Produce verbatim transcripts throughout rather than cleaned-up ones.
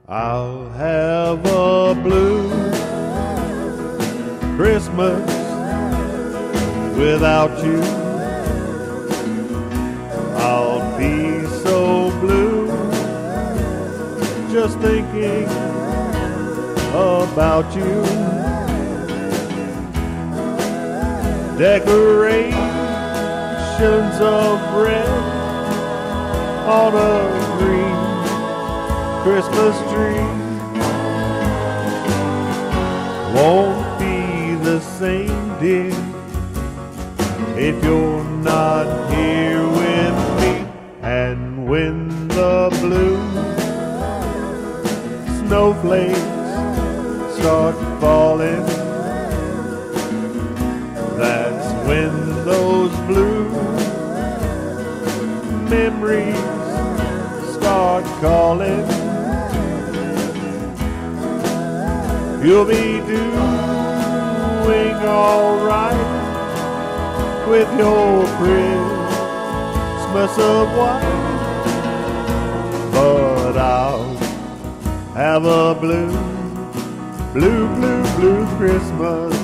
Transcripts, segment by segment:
I'll have a blue Christmas without you. I'll be so blue just thinking about you. Decorations of red on a green Christmas tree won't be the same, dear, if you're not here with me. And when the blue snowflakes start falling, that's when those blue memories start calling. You'll be doing all right with your Christmas of white, but I'll have a blue, blue, blue, blue Christmas.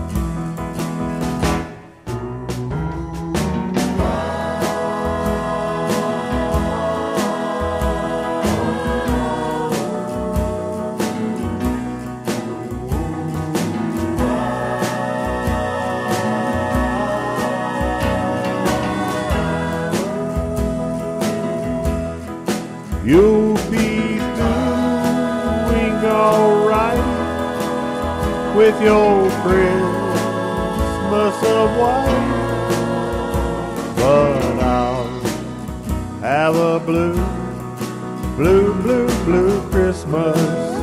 You'll be doing all right with your Christmas of white, but I'll have a blue, blue, blue, blue Christmas.